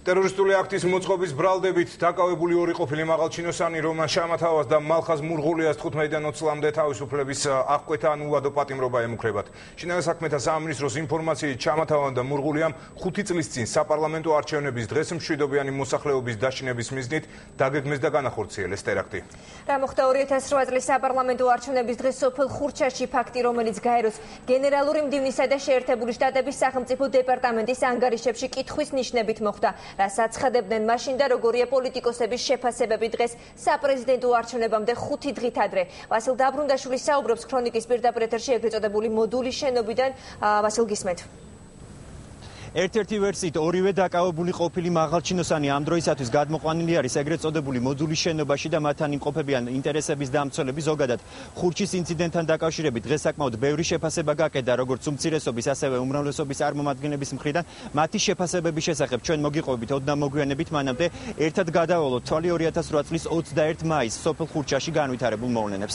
ტერორისტული აქტის მოწყობის ბრალდებით დაკავებული ორი ყოფილი მაღალჩინოსანი რომან შამათავას და მალხაზ მურღულიას 15-დან 20 წლამდე თავისუფლების აღკვეთა ან უვადო პატიმრობა ემუქრებათ. შინაგან საქმეთა სამინისტროს ინფორმაციით შამათავამ და მურღულიამ 5 წლის წინ საპარლამენტო არჩევნების დღეს მშვიდობიანი მოსახლეობის დაშინების მიზნით დაგეგმეს და განახორციელეს ტერაქტი. რა მოხდა 2008 წლის საპარლამენტო არჩევნების დღეს სოფელ ხურჩაში ფაქტი, რომელიც გაეროს გენერალური მდივნისა და შეერთებული შტატების სახელმწიფო დეპარტამენტის ანგარიშებში კითხვის ნიშნებით მოხდა. რასაც ხედებდნენ მაშინ და როგორია პოლიტიკოსების შეფასებები დღეს საპრეზიდენტო არჩევნებამდე 5 დღით ადრე. ვასილ დაბრუნდაშვილი საუბრობს ქრონიკის პირდაპირ ეთერში ეგრეთ წოდებული მოდულის შენობიდან. ვასილ, გისმენთ. ერთ-ერთი ვერსიით ორივე დაკავებული ყოფილი მაღალჩინოსანი ამ დროისათვის გადმოყვანილი არის ეგრეთ წოდებული მოდულის შენობაში და მათთან იმყოფებიან ინტერესების დამცველები. ზოგადად ხურჩის ინციდენტთან დაკავშირებით დღეს საკმაოდ ბევრი შეფასება გაკეთა როგორც უმცირესობის ასევე უმრავლესობის წარმომადგენლების მხრიდან. მათი შეფასებების შესახებ ჩვენ მოგიყვებით ოდნა მოგვიანებით, მანამდე ერთად გადავალოთ თვალი 2008 წლის 21 მაისს სოფელ ხურჩაში განვითარებულ მოვლენებს.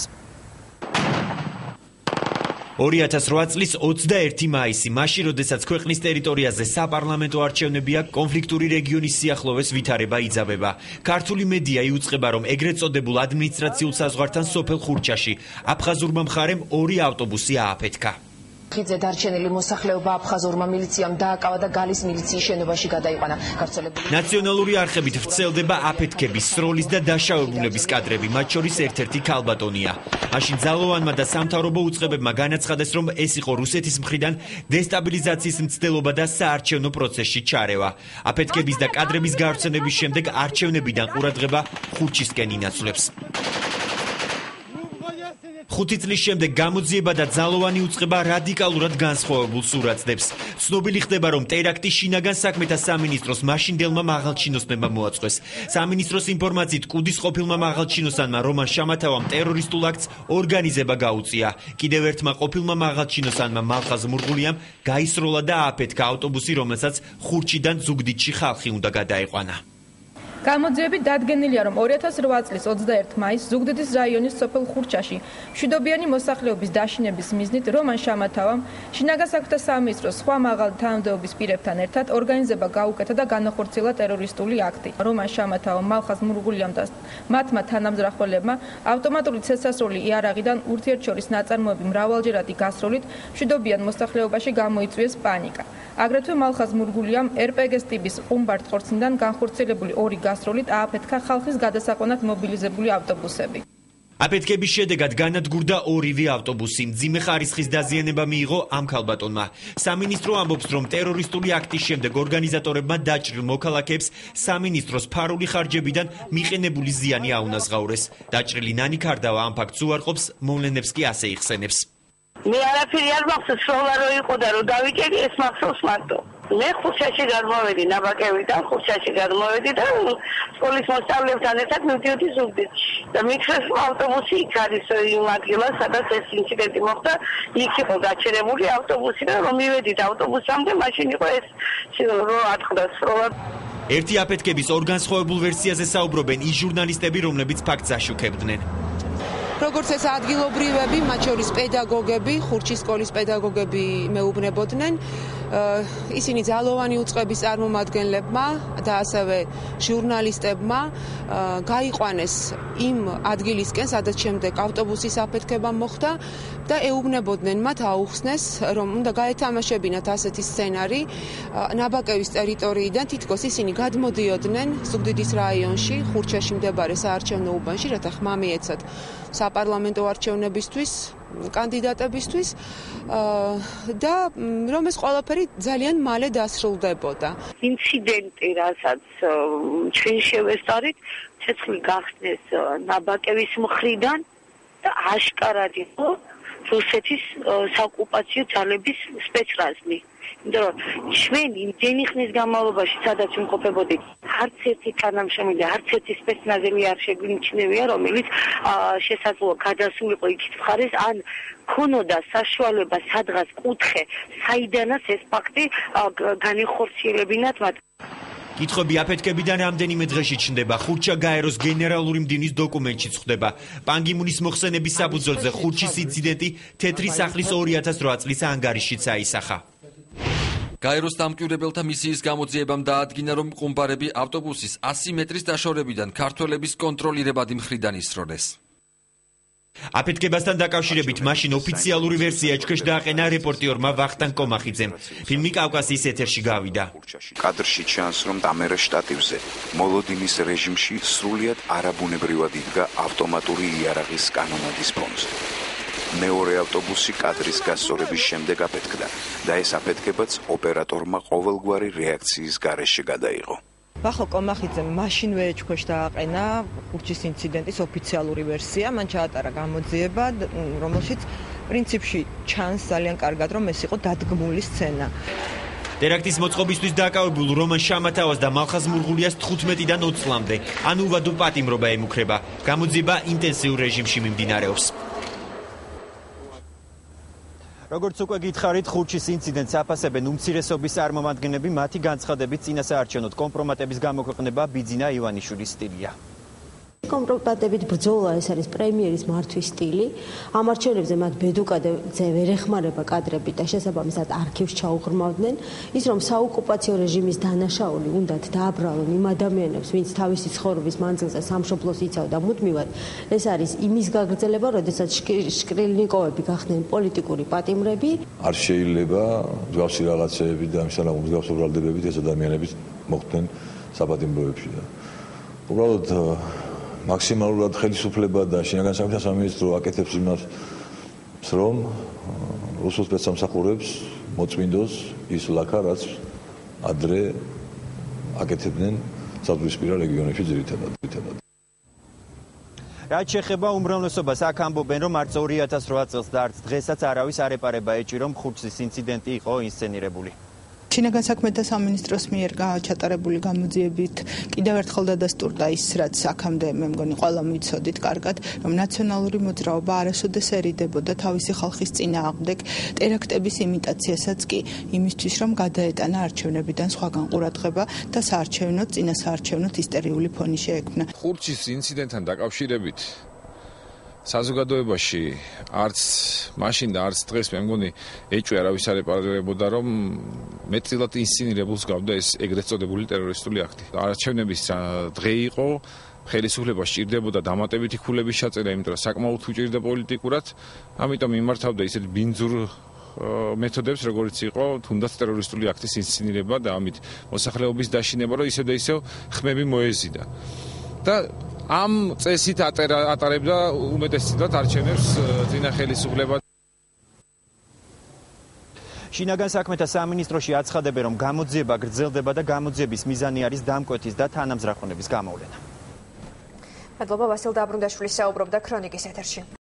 2008 წლის 21 მაისი, მაშინ როდესაც ქვეყნის ტერიტორიაზე საპარლამენტო არჩევნები აქვს, კონფლიქტური რეგიონის სიახლოვეს ვითარება იძაბება. ქართული მედია იუწყება, რომ ეგრეთ წოდებულ ადმინისტრაციულ საზღვართან სოფელ ხურჩაში აფხაზურმა მხარემ 2 ავტობუსი ააფეთქა. ხიდზე დარჩენილი მოსახლეობა აფხაზურმა მილიციამ დააკავა და გალის მილიციის შენობაში გადაიყვანა. ნაციონალური არხებით ვრცელდება აფეთქების, სროლის და დაშავებულების კადრები, მათ შორის ერთ-ერთი ქალბატონია. მაშინ ძალოვანმა და სამთავრობო უწყებებმა განაცხადეს, რომ ეს იყო რუსეთის მხრიდან დესტაბილიზაციის მცდელობა და საარჩევნო პროცესში ჩარევა. აფეთქების და კადრების გავრცელების შემდეგ არჩევნებიდან ყურადღება ხურჩისკენ ინაცვლებს. 5 წლის შემდეგ გამოძიება და ძალოვანი უწყება რადიკალურად განსხვავებულ სურათს დებს. ცნობილი ხდება, რომ ტერაქტი შინაგან საქმეთა სამინისტროს მაშინდელმა მაღალჩინოსნებმა მოაწყვეს. სამინისტროს ინფორმაციით კუდის ყოფილმა მაღალჩინოსანმა რომან შამათავამ ტერორისტულ აქტს ორგანიზება გაუწია. კიდევ ერთმა ყოფილმა მაღალჩინოსანმა მალხაზ მურღულიამ გაისროლა და ააფეთქა ავტობუსი, რომელსაც ხურჩიდან ზუგდიდში ხალხი უნდა გადაეყვანა. გამოძიებით დადგენილია, რომ 2008 წლის 21 მაისს ზუგდიდის რაიონის სოფელ ხურჩაში მშვიდობიანი მოსახლეობის დაშინების მიზნით რომან შამათავამ შინაგან საქმეთა სამინისტროს სხვა მაღალი თანამდებობის პირებთან ერთად ორგანიზება გაუკეთა და განახორციელა ტერორისტული აქტი. რომან შამათავამ, მალხაზ მურღულიამ და მათმა თანამძრახველებმა ავტომატური ცეცხლსასროლი იარაღიდან ურთიერთშორის ნაწარმოები მრავალჯერადი გასროლით მშვიდობიან მოსახლეობაში გამოიწვიეს პანიკა. აგრეთვე მალხაზ მურღულიამ RPG-ის ტიპის ყუმბარდ ხორცნიდან განხორციელებული 2 გასროლით ააფეთქა ხალხის გადასაყვანად მობილიზებული ავტობუსები. აფეთქების შედეგად განადგურდა 2 ავტობუსი. მძიმე ხარისხის დაზიანება მიიღო ამ ქალბატონმა. სამინისტრო ამბობს, რომ ტერორისტული აქტის შემდეგ ორგანიზატორებმა დაჭრილ მოქალაქეებს სამინისტროს ფარული ხარჯებიდან მიყენებული ზიანი აუნაზღაურეს. დაჭრილი ნანი ქარდავა ამ ფაქტს უარყოფს, მოვლენებს კი ასე იხსენებს. მე არაფერი არ მახსოვს, სროლა რო იყო და რო დავიკერი, ეს მახსოვს მარტო. მე ხურჩაში გადმოვედი ნაბაკევიდან, ხურჩაში გადმოვედი და სკოლის მოსწავლეებთან ერთად მივდიოდი ზუგდიდში. და მიქრეს ავტობუსი იქ არის იმ ადგილას, სადაც ეს ინციდენტი მოხდა, იქ იყო გაჩერებული ავტობუსი და რომ მივედით ავტობუსამდე, მაშინ იყო ეს რო ატყდა სროლა. ერთი აფეთქების ორგანსხვავებულ ვერსიაზე საუბრობენ ის ჟურნალისტები, რომლებიც ფაქტს აშუქებდნენ. როგორც ეს ადგილობრივები, მათ შორის პედაგოგები, ხურჩის სკოლის პედაგოგები მეუბნებოდნენ, ისინი ძალოვანი უწყების წარმომადგენლებმა და ასევე ჟურნალისტებმა გაიყვანეს იმ ადგილისკენ, სადაც შემდეგ ავტობუსის აფეთქება მოხდა და ეუბნებოდნენ მათ აუხსნეს, რომ უნდა გაეთამაშებინათ ასეთი სცენარი ნაბაკევის ტერიტორიიდან, თითქოს ისინი გადმოდიოდნენ ზუგდიდის რაიონში, ხურჩაში მდებარე საარჩევნო უბანში, რათა ხმა მიეცათ საპარლამენტო არჩევნებისთვის, კანდიდატებისთვის და რომ ეს ყველაფერი ძალიან მალე დასრულდებოდა. ინციდენტი, რასაც ჩვენ შევესწარით, ცეცხლი გახსნეს ნაბაკევის მხრიდან და აშკარად იყო რუსეთის საოკუპაციო ძალების სპეცრაზმი. იმიტომ რომ ჩვენ იმდენი ხნის განმავლობაში, სადაც ვიმყოფებოდით, არც ერთი თანამშრომელი და არც ერთი სპეცნაზელი არ შეგვიმჩნევია, რომელიც შესაძლოა გადასულიყო იქით მხარეს, ან ქონოდა საშუალება სადღაც კუთხე, საიდანაც ეს ფაქტი განეხორციელებინათ მათ. კითხვები აფეთქებიდან რამდენიმე დღეში ჩნდება. ხურჩა გაეროს გენერალური მდივნის დოკუმენტშიც ხვდება. პანგიმუნის მოხსენების საფუძველზე ხურჩის ინციდენტი თეთრი სახლის 2008 წლის ანგარიშშიც აისახა. გაეროს დამკვირვებელთა მისიის გამოძიებამ დაადგინა, რომ ყუმბარები ავტობუსის 100 მეტრის დაშორებიდან ქართველების კონტროლირებადი მხრიდან ისროლეს. აფეთქებასთან დაკავშირებით მაშინ ოფიციალური ვერსია ჩქეშ დააყენა რეპორტიორმა ვახტანგ კომახიძემ. ფილმი კავკასიის ეთერში გავიდა. კადრში ჩანს, რომ დამერე შტატივზე მოლოდინის რეჟიმში სრულიად არაბუნებრივად იდგა ავტომატური იარაღის კანონადის ფონზე. მეორე ავტობუსი კადრის გასწორების შემდეგ აფეთქდა და ეს აფეთქებაც ოპერატორმა ყოველგვარი რეაქციის გარეშე გადაიღო. ვახტანგ კომახიძემ მაშინვე ჩქეშ დააყენა ხურჩის ინციდენტის ოფიციალური ვერსია, მან ჩაატარა გამოძიება, რომელშიც პრინციპში ჩანს ძალიან კარგად, რომ ეს იყო დადგმული სცენა. ტერაქტის მოწყობისთვის დაკავებულ რომან შამათავას და მალხაზ მურღულიას 15-დან 20-მდე, ან უვადო პატიმრობა ემუქრება. გამოძიება ინტენსიურ რეჟიმში მიმდინარეობს. როგორც უკვე გითხარით, ხურჩის ინციდენტს აფასებენ უმცირესობის წარმომადგენლები, მათი განცხადებით წინასაარჩევნო კომპრომატების გამოქვეყნება ბიძინა ივანიშვილის სტილია. კომპრომატებით ბრძოლა ეს არის პრემიერის მართვის სტილი. ამ არჩევნებზე მათ ბედუკადეზე ვერ ეხმარება კადრები და შესაბამისად არქივს ჩაუღრმავდნენ. ის რომ საოკუპაციო რეჟიმის დანაშაული უნდათ დააბრალონ იმ ადამიანებს, ვინც თავისი ცხოვრების მანძილზე სამშობლოს იცავდა მუდმივად, ეს არის იმის გაგრძელება, როდესაც შკრილნიკოვები გახდნენ პოლიტიკური პატიმრები. არ შეიძლება მსგავსი რაღაცეები და ამისალამ მსგავსი ბრალდებებით ეს ადამიანები მოხვდნენ საპატიმროებში და უბრალოდ მაქსიმალურად ხელისუფლება და შინაგან საქმეთა სამინისტრო აკეთებს იმას, რომ რუსულ სპეცსამსახურებს მოწმინდოს ის ლაქა, რაც ადრე აკეთებდნენ საზღვრისპირა რეგიონებში ძირითადად. რაც შეეხება უმრავლესობას, აქ ამბობენ, რომ არც 2008 წელს და არც დღესაც არავის არ ეპარება ეჭვი, რომ ხურჩის ინციდენტი იყო ინსცენირებული. შინაგან საქმეთა სამინისტროს მიერ ჩატარებული გამოძიებით კიდევ ერთხელ დადასტურდა ის, რაც აქამდე მე მგონი ყველამ ვიცოდით კარგად, რომ ნაციონალური მოძრაობა არასოდეს ერიდებოდა თავისი ხალხის წინააღმდეგ ტერაქტების იმიტაციასაც კი იმისთვის, რომ გადაეტანა არჩევნებიდან სხვაგან ყურადღება და საარჩევნოდ, წინასაარჩევნოდ ისტერიული ფონი შეექმნა. ხურჩის ინციდენტთან დაკავშირებით საზოგადოებაში არც მაშინ და არც დღეს მე მგონი ეჭვი არავის არ ეპარებოდა, რომ მეტწილად ინსცენირებულს გავდა ეს ეგრეთ წოდებული ტერორისტული აქტი. არჩევნების დღე იყო, ხელისუფლება სჭირდებოდა დამატებითი ქულების ჩაწერა, იმიტომ რომ საკმაოდ უჭირდა პოლიტიკურად, ამიტომ იმართავდა ისეთ ბინძურ მეთოდებს, როგორც იყო თუნდაც ტერორისტული აქტის ინსცენირება და ამით მოსახლეობის დაშინება, რომ ისევ და ისევ ხმები მოეზიდა. და ამ წესით ატარებდა უმეტესწილად არჩევნებს წინა ხელისუფლება. შინაგან საქმეთა სამინისტროში აცხადებენ, რომ გამოძიება გრძელდება და გამოძიების მიზანი არის დამკვეთის და თანამზრახონების გამოვლენა. მადლობა ვასილ დაბრუნდაშვილის საუბრობდა ქრონიკის ეთერში.